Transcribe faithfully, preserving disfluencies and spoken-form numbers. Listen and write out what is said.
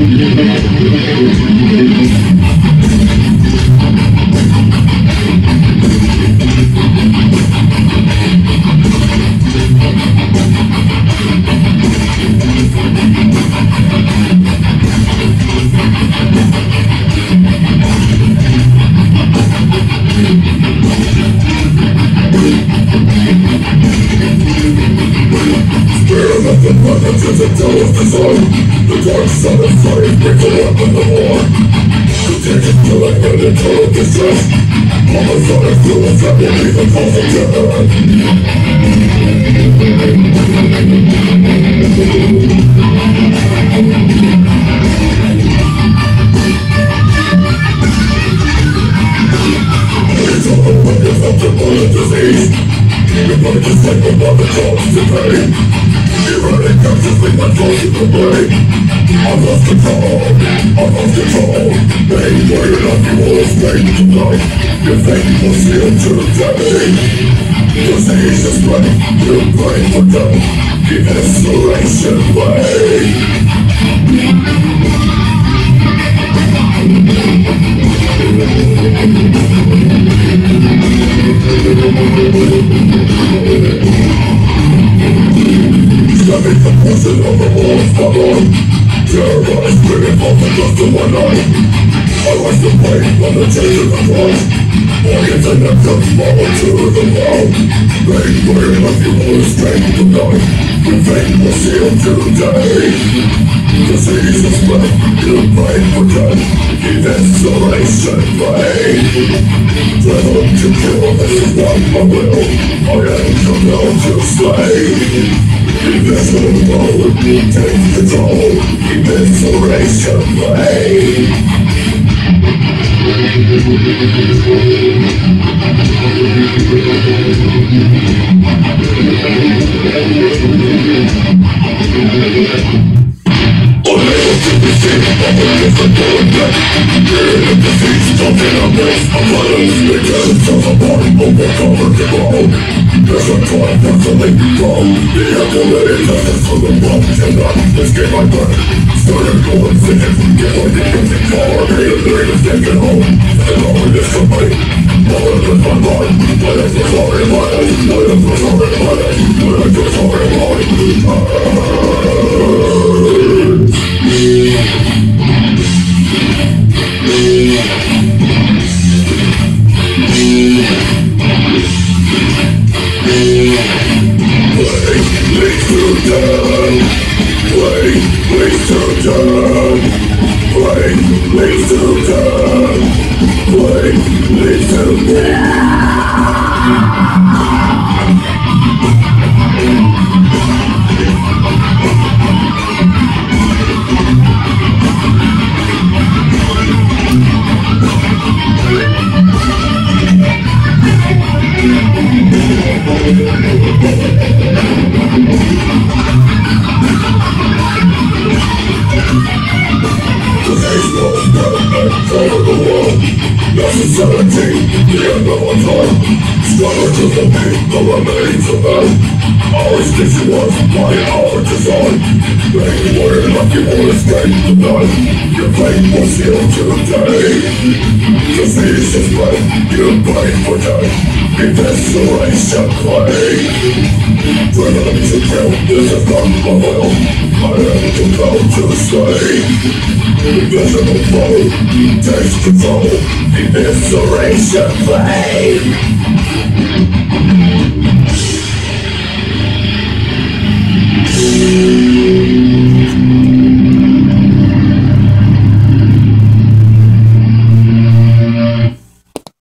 The dark side of fire, break the weapon of war. Contagion, killing, and in total distress. Homicide, fluid, that will be the cause of death. It's all the way affected by the disease. Your body is like a mother calls to pain. Erratic consciously my thoughts in the brain. I lost control, I lost control. Pain weighing on you all is pain tonight. Your fate will seal today. Disease is running, your brain for death. Keep isolation way. Stabbing the poison of the walls of my life. Terrorized, bringing off the dust of my life. I watch the pain on the change of the life. Organs and nectar fall to the ground. Pain wearing up you all is pain tonight. Your fate will seal today. Disease is left, your brain for death. Keep isolation pain. Devil to kill, this is not my will. I am compelled to slay. Invisible mode, take control, keep isolation way. Unable to be seen, I'm a different bullet. Hearing the disease, talking a mess of violence. Because of a body, overcovered the ground. There's a time constantly wrong. The athletic test for the wrong cannot escape my brain. Started going thin, get like a guilty car. Hated the greatest taken home, and all it is to me. All it is my mind, what is the sorry mind? What is the sorry mind? What is the sorry mind? Isolation play. Freedom to kill, this is not my will. I am compelled to stay. Invisible foe, takes control. Isolation play.